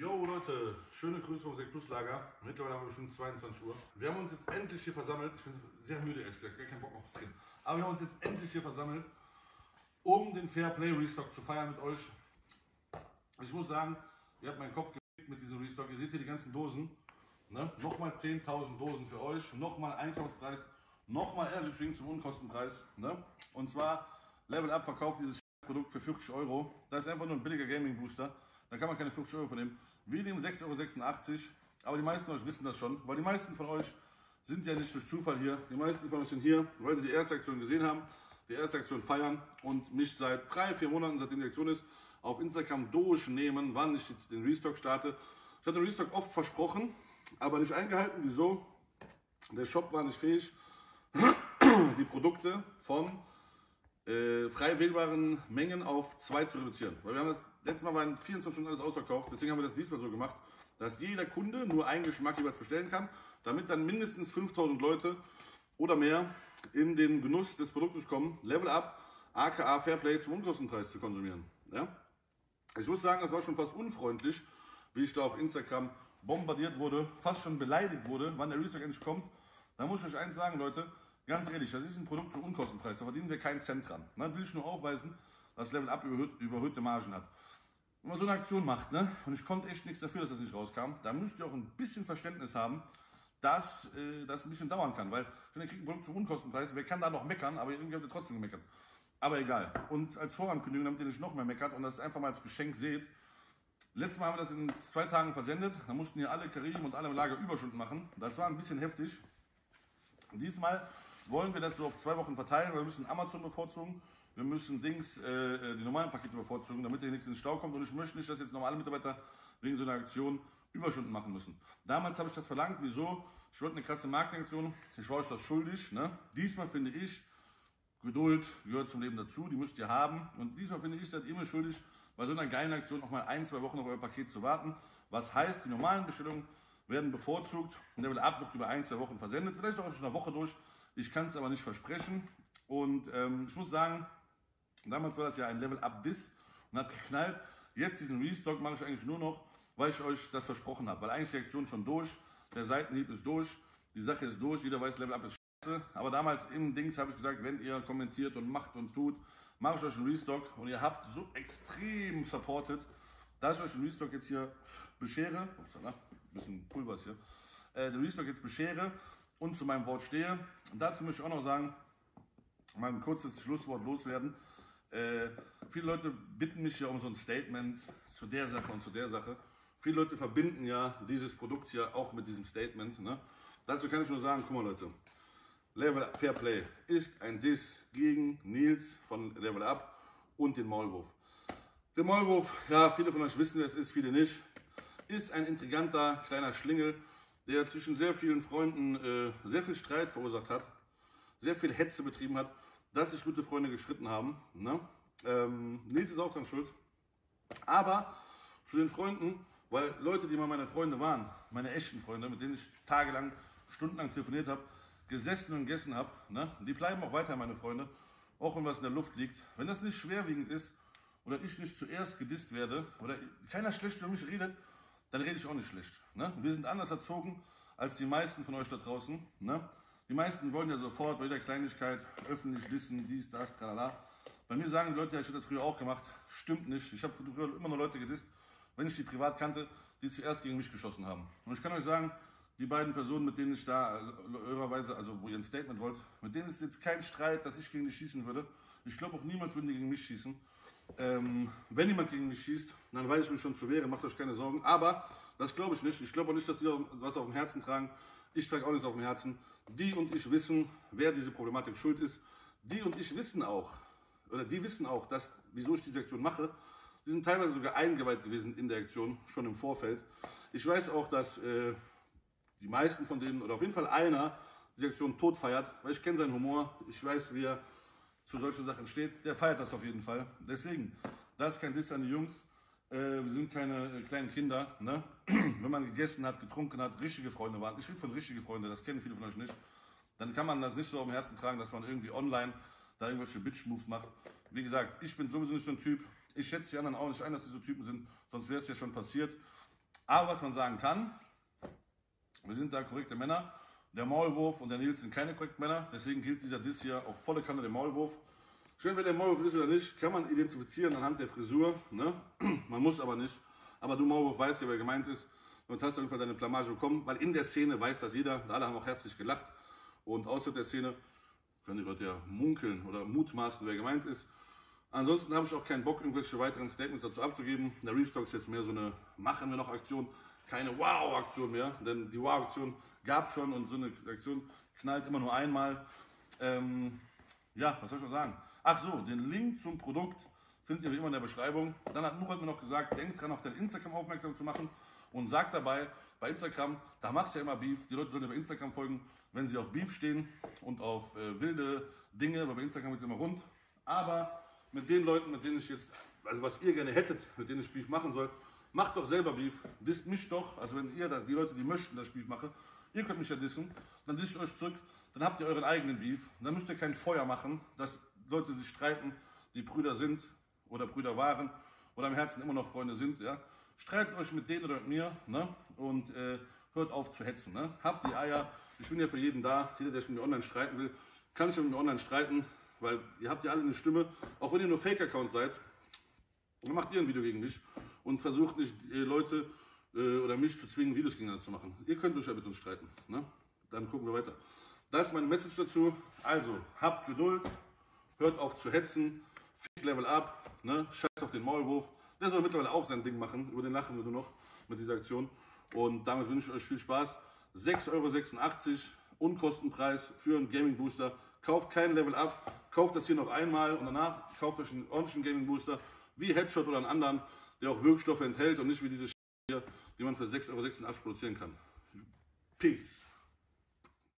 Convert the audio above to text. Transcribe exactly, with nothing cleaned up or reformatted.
Jo Leute, schöne Grüße vom Sekt Plus Lager. Mittlerweile haben wir schon zweiundzwanzig Uhr. Wir haben uns jetzt endlich hier versammelt. Ich bin sehr müde, ehrlich gesagt, gar keinen Bock noch zu trinken. Aber wir haben uns jetzt endlich hier versammelt, um den Fair Play Restock zu feiern mit euch. Ich muss sagen, ihr habt meinen Kopf gekriegt mit diesem Restock. Ihr seht hier die ganzen Dosen. Ne? Nochmal zehntausend Dosen für euch. Nochmal Einkaufspreis. Nochmal Energy Drink zum Unkostenpreis. Ne? Und zwar Level Up verkauft dieses Produkt für vierzig Euro. Das ist einfach nur ein billiger Gaming Booster. Da kann man keine vierzig Euro von nehmen. Wir nehmen sechs Euro sechsundachtzig. Aber die meisten von euch wissen das schon. Weil die meisten von euch sind ja nicht durch Zufall hier. Die meisten von euch sind hier, weil sie die erste Aktion gesehen haben. Die erste Aktion feiern und mich seit drei, vier Monaten, seitdem die Aktion ist, auf Instagram durchnehmen, wann ich den Restock starte. Ich hatte den Restock oft versprochen, aber nicht eingehalten. Wieso? Der Shop war nicht fähig, die Produkte von äh, frei wählbaren Mengen auf zwei zu reduzieren. Weil wir haben das letztes Mal waren vierundzwanzig Stunden alles ausverkauft, deswegen haben wir das diesmal so gemacht, dass jeder Kunde nur einen Geschmack jeweils bestellen kann, damit dann mindestens fünftausend Leute oder mehr in den Genuss des Produktes kommen, Level Up, aka Fairplay zum Unkostenpreis zu konsumieren. Ja? Ich muss sagen, das war schon fast unfreundlich, wie ich da auf Instagram bombardiert wurde, fast schon beleidigt wurde, wann der Restock endlich kommt. Da muss ich euch eins sagen, Leute, ganz ehrlich, das ist ein Produkt zum Unkostenpreis, da verdienen wir keinen Cent dran. Dann will ich nur aufweisen, dass Level Up überhöhte Margen hat. Wenn man so eine Aktion macht, ne, und ich konnte echt nichts dafür, dass das nicht rauskam, dann müsst ihr auch ein bisschen Verständnis haben, dass äh, das ein bisschen dauern kann, weil ihr kriegt ein Produkt zum Unkostenpreis, wer kann da noch meckern, aber irgendwie habt ihr trotzdem gemeckert. Aber egal. Und als Vorankündigung, damit ihr nicht noch mehr meckert und das einfach mal als Geschenk seht, letztes Mal haben wir das in zwei Tagen versendet, da mussten hier alle Karim und alle im Lager Überstunden machen, das war ein bisschen heftig. Diesmal wollen wir das so auf zwei Wochen verteilen, weil wir müssen Amazon bevorzugen. Wir müssen Dings, äh, die normalen Pakete bevorzugen, damit hier nichts in den Stau kommt. Und ich möchte nicht, dass jetzt normale Mitarbeiter wegen so einer Aktion Überstunden machen müssen. Damals habe ich das verlangt. Wieso? Ich wollte eine krasse Marketingaktion. Ich war euch das schuldig. Ne? Diesmal finde ich, Geduld gehört zum Leben dazu. Die müsst ihr haben. Und diesmal finde ich, seid ihr mir schuldig, bei so einer geilen Aktion noch mal ein, zwei Wochen auf euer Paket zu warten. Was heißt, die normalen Bestellungen werden bevorzugt. Und der Level Up wird über ein, zwei Wochen versendet. Vielleicht auch schon eine Woche durch. Ich kann es aber nicht versprechen. Und ähm, ich muss sagen, damals war das ja ein Level-Up-Diss und hat geknallt. Jetzt diesen Restock mache ich eigentlich nur noch, weil ich euch das versprochen habe. Weil eigentlich ist die Aktion schon durch, der Seitenhieb ist durch, die Sache ist durch, jeder weiß, Level-Up ist scheiße. Aber damals im Dings habe ich gesagt, wenn ihr kommentiert und macht und tut, mache ich euch einen Restock. Und ihr habt so extrem supported, dass ich euch den Restock jetzt hier beschere. Upsala, ein bisschen Pulver ist hier. Äh, den Restock jetzt beschere und zu meinem Wort stehe. Und dazu möchte ich auch noch sagen, mal ein kurzes Schlusswort loswerden. Äh, viele Leute bitten mich ja um so ein Statement zu der Sache und zu der Sache. Viele Leute verbinden ja dieses Produkt hier auch mit diesem Statement. Ne? Dazu kann ich nur sagen, guck mal Leute, Level Up Fair Play ist ein Diss gegen Nils von Level Up und den Maulwurf. Der Maulwurf, ja, viele von euch wissen, wer es ist, viele nicht, ist ein intriganter kleiner Schlingel, der zwischen sehr vielen Freunden äh, sehr viel Streit verursacht hat, sehr viel Hetze betrieben hat, dass sich gute Freunde gestritten haben. Ne? Ähm, Nils ist auch dran schuld. Aber zu den Freunden, weil Leute, die mal meine Freunde waren, meine echten Freunde, mit denen ich tagelang, stundenlang telefoniert habe, gesessen und gegessen habe, ne? Die bleiben auch weiter meine Freunde, auch wenn was in der Luft liegt. Wenn das nicht schwerwiegend ist oder ich nicht zuerst gedisst werde oder keiner schlecht über mich redet, dann rede ich auch nicht schlecht. Ne? Wir sind anders erzogen als die meisten von euch da draußen. Ne? Die meisten wollen ja sofort bei jeder Kleinigkeit öffentlich dissen, dies, das, tralala. Bei mir sagen die Leute, ja, ich hätte das früher auch gemacht. Stimmt nicht. Ich habe früher immer nur Leute gedisst, wenn ich die privat kannte, die zuerst gegen mich geschossen haben. Und ich kann euch sagen, die beiden Personen, mit denen ich da irrerweise, also wo ihr ein Statement wollt, mit denen ist jetzt kein Streit, dass ich gegen die schießen würde. Ich glaube auch niemals würden die gegen mich schießen. Ähm, wenn jemand gegen mich schießt, dann weiß ich mich schon zu wehren, macht euch keine Sorgen. Aber das glaube ich nicht. Ich glaube auch nicht, dass die was auf dem Herzen tragen. Ich trage auch nichts auf dem Herzen. Die und ich wissen, wer diese Problematik schuld ist. Die und ich wissen auch, oder die wissen auch, dass, wieso ich diese Aktion mache. Die sind teilweise sogar eingeweiht gewesen in der Aktion, schon im Vorfeld. Ich weiß auch, dass äh, die meisten von denen, oder auf jeden Fall einer, diese Aktion tot feiert, weil ich kenne seinen Humor. Ich weiß, wie er zu solchen Sachen steht. Der feiert das auf jeden Fall. Deswegen, das ist kein Diss an die Jungs. Äh, wir sind keine äh, kleinen Kinder. Ne? Wenn man gegessen hat, getrunken hat, richtige Freunde waren. Ich rede von richtigen Freunden, das kennen viele von euch nicht. Dann kann man das nicht so auf dem Herzen tragen, dass man irgendwie online da irgendwelche Bitch-Moves macht. Wie gesagt, ich bin sowieso nicht so ein Typ. Ich schätze die anderen auch nicht ein, dass die so Typen sind. Sonst wäre es ja schon passiert. Aber was man sagen kann, wir sind da korrekte Männer. Der Maulwurf und der Nils sind keine korrekten Männer. Deswegen gilt dieser Diss hier auf volle Kanne dem Maulwurf. Schön, wer der Maulwurf ist oder nicht, kann man identifizieren anhand der Frisur. Ne? Man muss aber nicht. Aber du Maulwurf weißt ja, wer gemeint ist. Und hast auf jeden Fall deine Blamage bekommen. Weil in der Szene weiß das jeder. Alle haben auch herzlich gelacht. Und außerhalb der Szene können die Leute ja munkeln oder mutmaßen, wer gemeint ist. Ansonsten habe ich auch keinen Bock, irgendwelche weiteren Statements dazu abzugeben. Der Restock ist jetzt mehr so eine Machen wir noch Aktion. Keine Wow-Aktion mehr. Denn die Wow-Aktion gab es schon und so eine Aktion knallt immer nur einmal. Ähm, ja, was soll ich noch sagen? Ach so, den Link zum Produkt findet ihr wie immer in der Beschreibung. Dann hat Murat mir noch gesagt, denkt dran, auf dein Instagram aufmerksam zu machen und sagt dabei, bei Instagram, da machst du ja immer Beef. Die Leute sollen dir bei Instagram folgen, wenn sie auf Beef stehen und auf äh, wilde Dinge, weil bei Instagram wird es immer rund. Aber mit den Leuten, mit denen ich jetzt, also was ihr gerne hättet, mit denen ich Beef machen soll, macht doch selber Beef, disst mich doch. Also wenn ihr, die Leute, die möchten, dass ich Beef mache, ihr könnt mich ja dissen, dann disst ich euch zurück, dann habt ihr euren eigenen Beef. Dann müsst ihr kein Feuer machen, dass Leute sich streiten, die Brüder sind oder Brüder waren oder im Herzen immer noch Freunde sind. Ja? Streitet euch mit denen oder mit mir, ne? Und äh, hört auf zu hetzen. Ne? Habt die Eier, ich bin ja für jeden da. Jeder, der sich mit mir online streiten will, kann sich mit mir online streiten, weil ihr habt ja alle eine Stimme. Auch wenn ihr nur Fake-Account seid, dann macht ihr ein Video gegen mich und versucht nicht äh, Leute äh, oder mich zu zwingen, Videos gegeneinander zu machen. Ihr könnt euch ja mit uns streiten. Ne? Dann gucken wir weiter. Das ist meine Message dazu. Also, habt Geduld, hört auf zu hetzen, fick Level up, ne? Scheiß auf den Maulwurf. Der soll mittlerweile auch sein Ding machen, über den lachen wir nur noch mit dieser Aktion. Und damit wünsche ich euch viel Spaß. sechs Euro sechsundachtzig Unkostenpreis für einen Gaming Booster. Kauft kein Level Up, kauft das hier noch einmal und danach kauft euch einen ordentlichen Gaming Booster, wie Headshot oder einen anderen, der auch Wirkstoffe enthält und nicht wie diese hier, die man für sechs Euro sechsundachtzig produzieren kann. Peace.